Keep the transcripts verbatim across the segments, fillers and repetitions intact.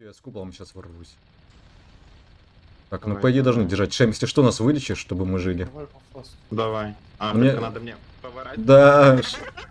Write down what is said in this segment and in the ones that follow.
Я с куполом сейчас ворвусь. Так, Давай, ну по идее давай. должны держать. Шем, если что, нас вылечишь, чтобы мы жили. Давай по фасту. Давай. А, Мне- только надо мне поворачивать. Да.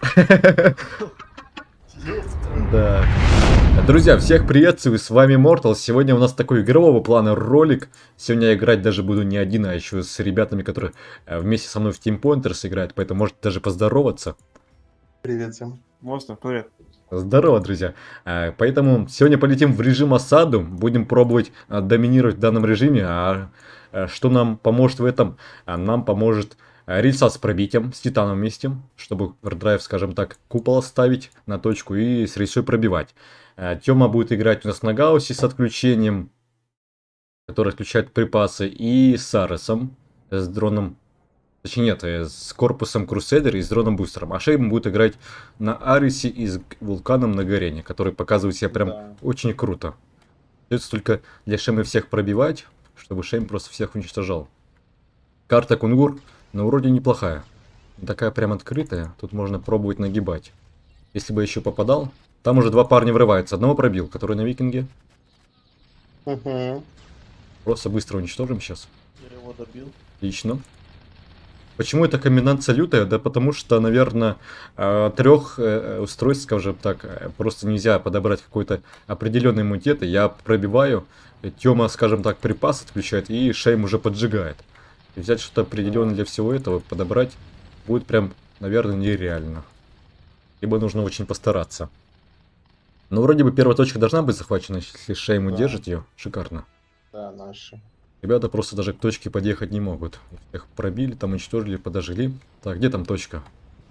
Да. Друзья, всех приветствую, с вами Мортал. Сегодня у нас такой игрового плана ролик. Сегодня я играть даже буду не один, а еще с ребятами, которые э, вместе со мной в Team Pointers играют, поэтому можете даже поздороваться. Привет всем. Можно? Привет. Здорово, друзья. Э, Поэтому сегодня полетим в режим осаду, будем пробовать э, доминировать в данном режиме. А э, что нам поможет в этом? А Нам поможет э, рельса с пробитием, с титаном вместе, чтобы овердрайв, скажем так, купол ставить на точку и с рельсой пробивать. Э, Тёма будет играть у нас на Гауссе с отключением, который отключает припасы, и с Аресом, с дроном. Точнее, нет, э, с корпусом Crusader и с дроном бустером. А Шейм будет играть на Арисе и с вулканом на Горене, который показывает себя прям Да. очень круто. Остается только для Шейма всех пробивать, чтобы Шейм просто всех уничтожал. Карта Кунгур, но вроде неплохая. Не такая прям открытая, тут можно пробовать нагибать. Если бы еще попадал, там уже два парня врываются. Одного пробил, который на Викинге. Угу. Просто быстро уничтожим сейчас. Я его добил. Отлично. Почему эта комбинация лютая? Да потому что, наверное, трех устройств, скажем так, э, просто нельзя подобрать какой-то определенный иммунитет. И я пробиваю, Тёма, скажем так, припас отключает, и Шейм уже поджигает. И взять что-то определенное для всего этого, подобрать, будет прям, наверное, нереально. Либо нужно очень постараться. Но вроде бы первая точка должна быть захвачена, если Шейм Да. удержит ее. Шикарно. Да, наши. Ребята просто даже к точке подъехать не могут. Их пробили, там уничтожили, подожгли. Так, где там точка?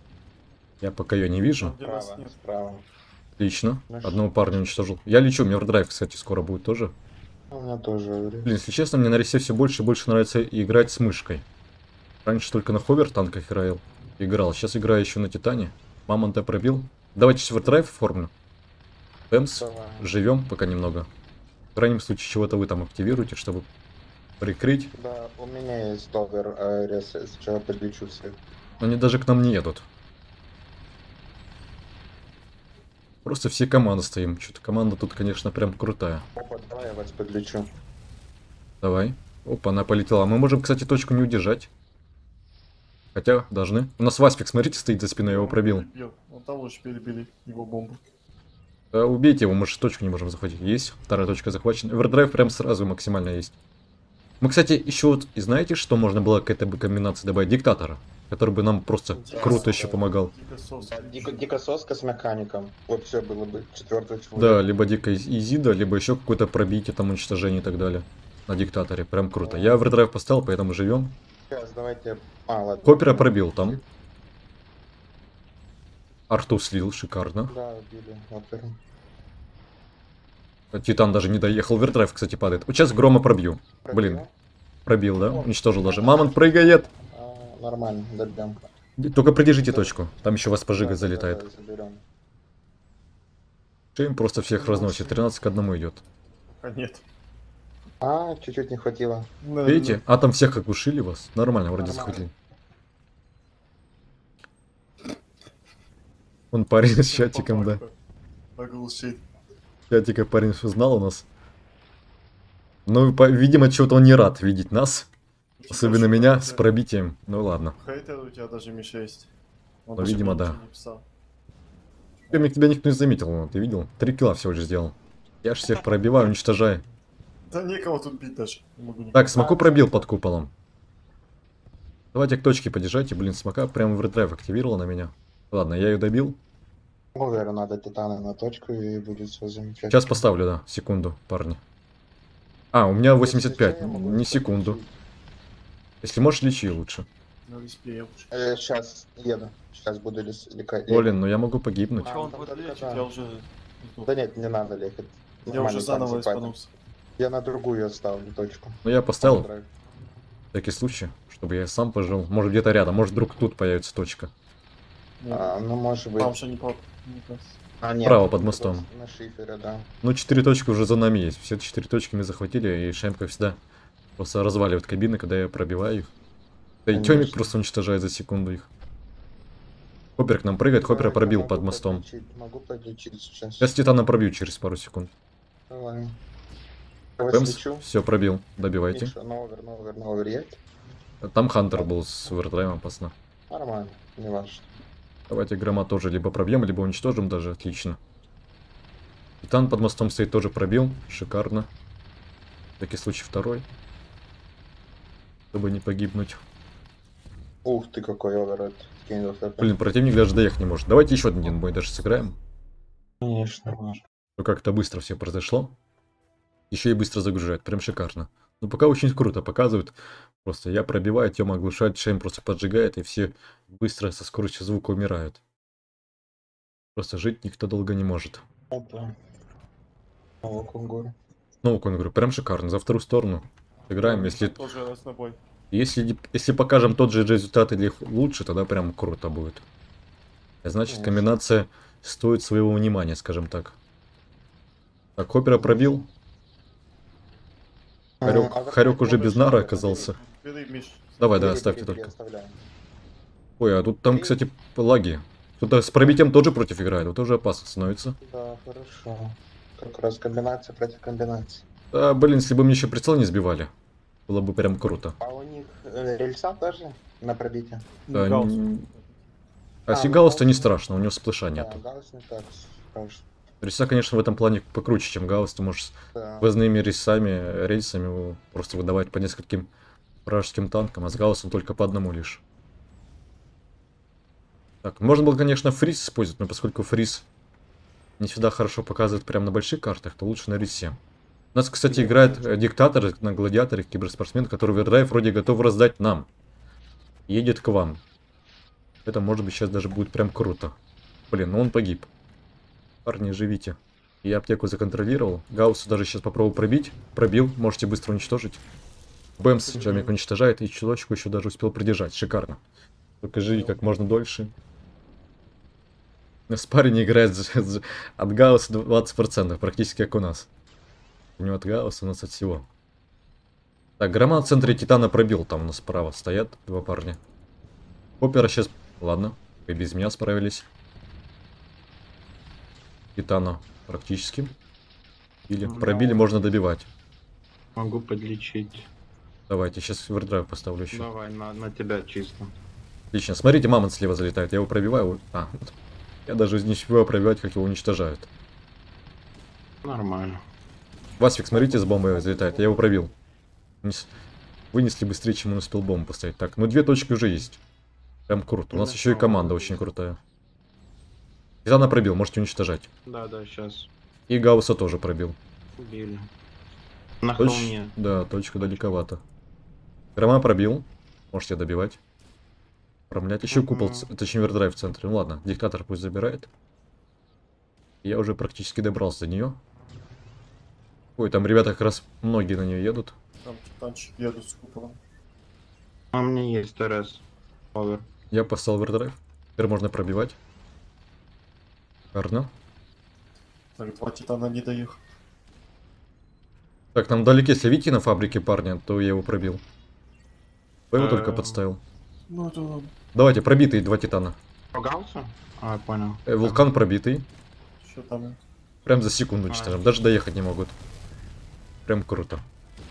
Я пока ее не вижу. Где нас Справа, нет? справа. Отлично. Наш- Одного парня уничтожил. Я лечу, мне овердрайв, кстати, скоро будет тоже. А у меня тоже говорит. Блин, если честно, мне на ресе все больше и больше нравится играть с мышкой. Раньше только на ховер танках играл. Играл. Сейчас играю еще на Титане. Мамонта пробил. Давайте сейчас овердрайв оформлю. Темс. Давай. Живем пока немного. В крайнем случае, чего-то вы там активируете, чтобы прикрыть. Да, у меня есть овер, а рез, сначала подлечу всех. Но они даже к нам не едут. Просто все команды стоим. Что-то команда тут, конечно, прям крутая. Опа, давай я вас подлечу. Давай. Опа, она полетела. Мы можем, кстати, точку не удержать. Хотя, должны. У нас Васпик, смотрите, стоит за спиной, я его пробил. Перебил. Вон того же перебили его бомбу. Да, убейте его, мы же точку не можем захватить. Есть, вторая точка захвачена. Овердрайв прям сразу максимально есть. Мы, кстати, еще вот, и знаете, что можно было к этой бы комбинации добавить? Диктатора. Который бы нам просто Интересно, круто еще да. помогал. Дико сос. Да, дико, дикососка с механиком. Вот все было бы четвертое число. Да, либо Дика Изида, либо еще какое-то пробитие, там уничтожение и так далее. На диктаторе. Прям круто. Я овердрайв поставил, поэтому живем. Сейчас давайте. А, ладно. Копера пробил там. Арту слил, шикарно. Да, убили оперу. Титан даже не доехал. Овердрайв, кстати, падает. Вот сейчас Грома пробью. Блин, Пробил? пробил, да? Уничтожил даже. Мамонт прыгает. А, нормально, добьем. Только придержите точку. Там еще вас пожига Да, да, залетает. да, заберем. Шейм просто всех разносит. тринадцать к одному идет. А нет. А, чуть-чуть не хватило. Да, Видите? А там всех оглушили вас. Нормально, вроде Нормально. захватили. Он парень с чатиком, да. Оглушить. Чатика парень узнал у нас. Ну, по- видимо, чего-то он не рад видеть нас. Особенно меня с пробитием. Ну ладно. Хейтер у тебя даже ми шесть. Он Ну, даже видимо, мне да. ничего не писал. Меня тебя никто не заметил, ну, ты видел? Три килла всего лишь сделал. Я ж всех пробиваю, уничтожаю. Да некого тут бить даже. Не могу никого. Так, смоку пробил под куполом. Давайте к точке подержайте. Блин, смока прям в редрайв активировала на меня. Ладно, я ее добил. Оверу надо титана на точку и будет все замечательно. Сейчас поставлю, да. Секунду, парни. А, у меня восемьдесят пять. Я могу Не это секунду. подключить. Если можешь, лечи лучше. На респе я лучше. Э, сейчас еду. Сейчас буду лес... лека- Блин, ну я могу погибнуть. А, Че он там подлечит, только да. я уже... сдох. Да нет, не надо лехать. Я Нормально уже там заново западем. испанулся. Я на другую оставлю точку. Ну я поставил, Драйв. в всякий случай, чтобы я сам пожил. Может где-то рядом, может вдруг тут появится точка. А, ну может быть. Там же не по... не по- А, нет, Справа тут под мостом. На шифере, да. Ну, четыре точки уже за нами есть. Все четыре точки мы захватили, и Шейм, как всегда, просто разваливает кабины, когда я пробиваю их. Да и Конечно. Тёмик просто уничтожает за секунду их. Хоппер к нам прыгает, Хоппера Давай, я пробил могу под мостом. подлечить, Могу подлечить сейчас. Сейчас Титана пробью через пару секунд. Давай. Я Пэмс, свечу. все, пробил, добивайте. Миша, на овер, на овер, на овер есть? Там Хантер был с овердрайвом, опасно. Нормально, не важно. Давайте Грома тоже либо пробьем, либо уничтожим даже, отлично. Титан под мостом стоит, тоже пробил, шикарно. В всякий случай второй. Чтобы не погибнуть. Ух ты, какой овер это. Кинул это. Блин, противник даже доехать не может. Давайте еще один бой даже сыграем. Конечно, можно. Ну как-то быстро все произошло. Еще и быстро загружает, прям шикарно. Ну пока очень круто показывают. Просто я пробиваю, Тёма оглушает, Шейм просто поджигает, и все быстро со скоростью звука умирают. Просто жить никто долго не может. Опа. Снова кунгур. Ну, говорю, прям шикарно. За вторую сторону играем. Если, Тоже раз на бой. если, если покажем тот же результат или лучше, тогда прям круто будет. Значит, Конечно. комбинация стоит своего внимания, скажем так. Так, Хоппера пробил. Харек, А, а Харек уже как без можно нары что-то оказался. Бери, Миш. Давай, да, Бери, оставьте бери, бери, только. оставляем. Ой, а тут там, кстати, лаги. Кто-то с пробитием тоже против играет, вот уже опасно становится. Да, хорошо. Как раз комбинация против комбинации. Да, блин, если бы мне еще прицел не сбивали, было бы прям круто. А у них э, рельса тоже на пробитие? Да, Гаусс. н- А, А ну, Сигаус-то не Гаусс- страшно, у него сплэша Да, нету. Гаусс не так страшно. Рельса, конечно, в этом плане покруче, чем Гаусс. Ты можешь Да. сквозными рельсами, рельсами просто выдавать по нескольким вражеским танкам, а с Гауссом только по одному лишь. Так, можно было, конечно, фриз использовать, но поскольку фриз не всегда хорошо показывает прямо на больших картах, то лучше на рельсе. У нас, кстати, играет э, диктатор на гладиаторе, киберспортсмен, который овердрайв вроде готов раздать нам. Едет к вам. Это, может быть, сейчас даже будет прям круто. Блин, ну он погиб. Парни, живите. Я аптеку законтролировал. Гауссу даже сейчас попробую пробить. Пробил, можете быстро уничтожить. Бэмс Джамик уничтожает, и чулочку еще даже успел придержать. Шикарно. Только живи как можно дольше. Спарень играет за- за- от Гаусса двадцать процентов, практически как у нас. У него от Гаусса, у нас от всего. Так, Грома в центре Титана пробил, там у нас справа стоят два парня. Опера сейчас... Ладно, и без меня справились. Титана практически. Или Ну, пробили, да. можно добивать. Могу подлечить. Давайте, сейчас овердрайв поставлю еще. Давай, на, на тебя чисто. Отлично, смотрите, мамонт слева залетает, я его пробиваю. А, вот. Я даже не успеваю пробивать, как его уничтожают. Нормально. Васфик, смотрите, с бомбой залетает, я его пробил. Нес- Вынесли быстрее, чем он успел бомбу поставить. Так, ну две точки уже есть. Прям круто. У нас еще и команда очень крутая. Титана пробил, можете уничтожать. Да, да, сейчас. И Гаусса тоже пробил. Убили. На Точ- холме. Да, точка далековато. Грома пробил. Можете добивать. Промлять. Еще купол, Мгм. ц- точнее овердрайв в центре. Ну ладно, диктатор пусть забирает. Я уже практически добрался до нее. Ой, там ребята как раз многие на нее едут. Там танчик едут с куполом. А у меня есть ТРС. Овер. Я поставил овердрайв. Теперь можно пробивать. Гарно. Так, два титана не доехал. Так, нам вдалеке, если видите на фабрике парня, то я его пробил. Я его только Эм. подставил. Ну, это... Давайте, пробитые два титана. Погался? А, я понял. Э, вулкан пробитый. Что там? Прям за секунду уничтожим. Даже доехать не могут. Прям круто.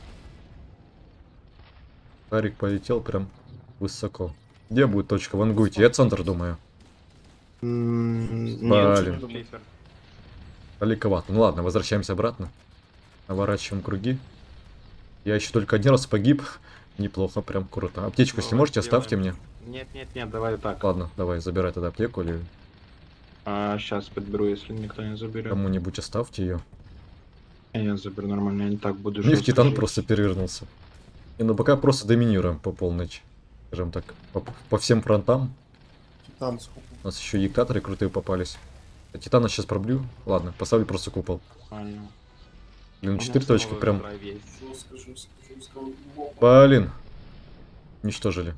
Тарик полетел прям высоко. Где будет точка? Вангуйте. Я центр думаю. М, Блин. Нет, Клифер. Далековато. Ну ладно, возвращаемся обратно. Наворачиваем круги. Я еще только один раз погиб. Неплохо, прям круто. Аптечку, если Давай, можете, оставьте мне. Нет, нет, нет, давай так. Ладно, давай, забирай тогда аптеку или А, сейчас подберу, если никто не заберет. кому-нибудь оставьте ее. Я заберу нормально, я не так буду У них жестко Титан жить. просто перевернулся. И ну пока просто доминируем по полной, скажем так, по, по всем фронтам. Титан с куполом. У нас еще и диктаторы крутые попались. А Титана сейчас пробью. Ладно, поставлю просто купол. Нормально. Блин, У меня четыре снова точки прям. овердрайв есть. Жестко, жестко, жестко. Во. Блин. Уничтожили.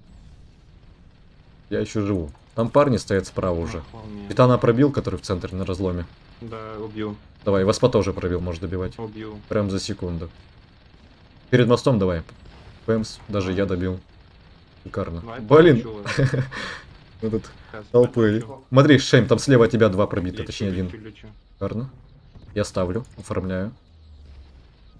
Я еще живу. Там парни стоят справа уже. На холме. Титана пробил, который в центре на разломе. Да, убью. Давай, Васпа тоже пробил, можешь добивать. Убью. Прям за секунду. Перед мостом давай. Пэмс, даже я добил. Шикарно. Давай Блин, полечу. этот Сейчас толпы. полечу. Смотри, Шейм, там слева от тебя два пробита, Лечу, точнее один. лечу, лечу. Шикарно. Я ставлю, оформляю.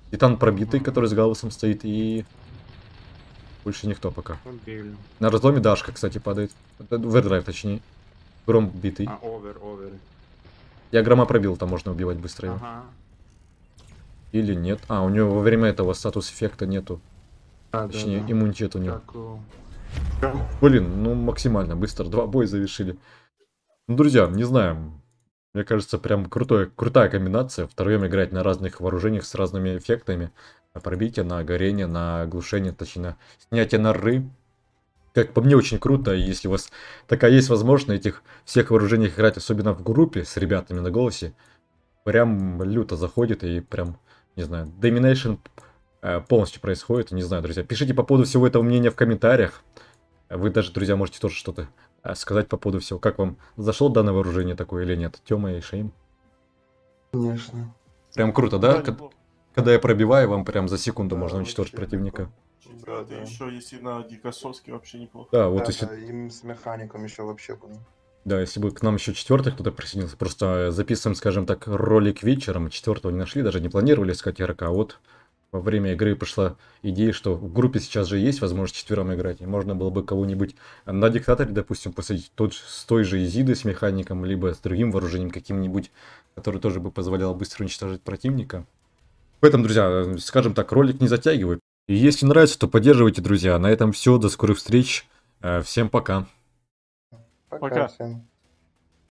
Титан пробитый, который с Гаусом стоит, и больше никто пока. Убили. На разломе Дашка, кстати, падает. Овердрайв, точнее. Гром битый. А, овер, овер. Я Грома пробил, там можно убивать быстро его. Ага. Или нет. А, у него во время этого статус эффекта нету. Да, Точнее, да, да. иммунитет у него. Как у- Блин, ну максимально быстро. Два боя завершили. Ну, друзья, не знаю. Мне кажется, прям крутой, крутая комбинация. Втроем играть на разных вооружениях с разными эффектами. На пробитие, на горение, на оглушение, точнее, на снятие норы. Как по мне, очень круто. И если у вас такая есть возможность на этих всех вооружениях играть, особенно в группе с ребятами на голосе, прям люто заходит и прям, не знаю, доминейшн э, полностью происходит. Не знаю, друзья. Пишите по поводу всего этого мнения в комментариях. Вы даже, друзья, можете тоже что-то э, сказать по поводу всего. Как вам зашло данное вооружение такое или нет? Тёма и Шейм. Конечно. Прям круто, да? Да, К- неплохо. Когда я пробиваю, вам прям за секунду Да, можно уничтожить вообще противника. Да, да, еще если на дикосовске вообще неплохо. Да, вот Да, если... да, им с механиком еще вообще было. Да, если бы к нам еще четвертый кто-то присоединился, просто записываем, скажем так, ролик вечером, четвертого не нашли, даже не планировали искать игрока, а вот во время игры пришла идея, что в группе сейчас же есть возможность четвером играть, и можно было бы кого-нибудь на диктаторе, допустим, посадить тот, же- с той же Изидой с механиком, либо с другим вооружением каким-нибудь, который тоже бы позволял быстро уничтожить противника. Поэтому, друзья, скажем так, ролик не затягивает. И если нравится, то поддерживайте, друзья. На этом все, до скорых встреч, Э, всем пока. Пока, Пока. всем.